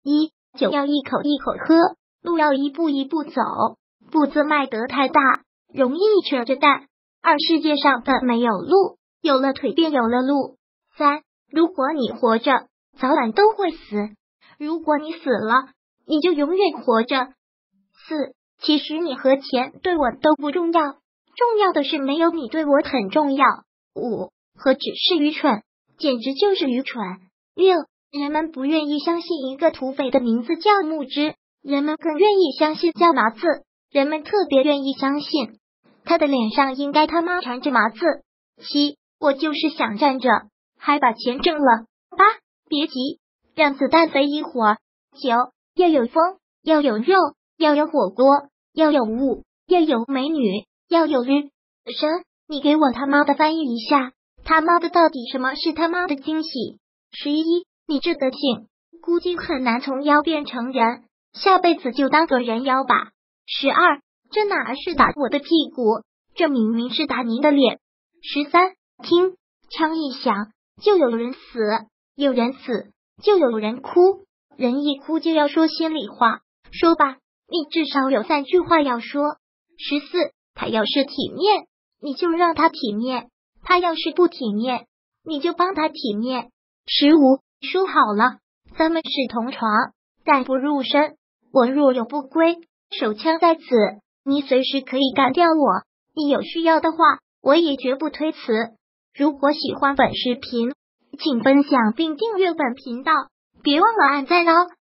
一，酒要一口一口喝，路要一步一步走，步子迈得太大，容易扯着蛋。二，世界上的没有路，有了腿便有了路。三，如果你活着，早晚都会死；如果你死了，你就永远活着。四，其实你和钱对我都不重要，重要的是没有你对我很重要。五，何止是愚蠢，简直就是愚蠢。六，人们不愿意相信一个土匪的名字叫木之，人们更愿意相信叫麻子，人们特别愿意相信他的脸上应该他妈缠着麻子。七，我就是想站着，还把钱挣了。八，别急，让子弹飞一会儿。九，要有风，要有肉，要有火锅，要有雾，要有美女，要有绿。神，你给我他妈的翻译一下，他妈的到底什么是他妈的惊喜？11，你这德行，估计很难从妖变成人，下辈子就当个人妖吧。12，这哪是打我的屁股，这明明是打您的脸。13，听，枪一响，就有人死，有人死，就有人哭，人一哭就要说心里话，说吧，你至少有3句话要说。14，他要是体面，你就让他体面，他要是不体面，你就帮他体面。15，说好了，咱们是同床，但不入深，我若有不归，手枪在此，你随时可以干掉我，你有需要的话，我也绝不推辞。如果喜欢本视频，请分享并订阅本频道，别忘了按赞哦。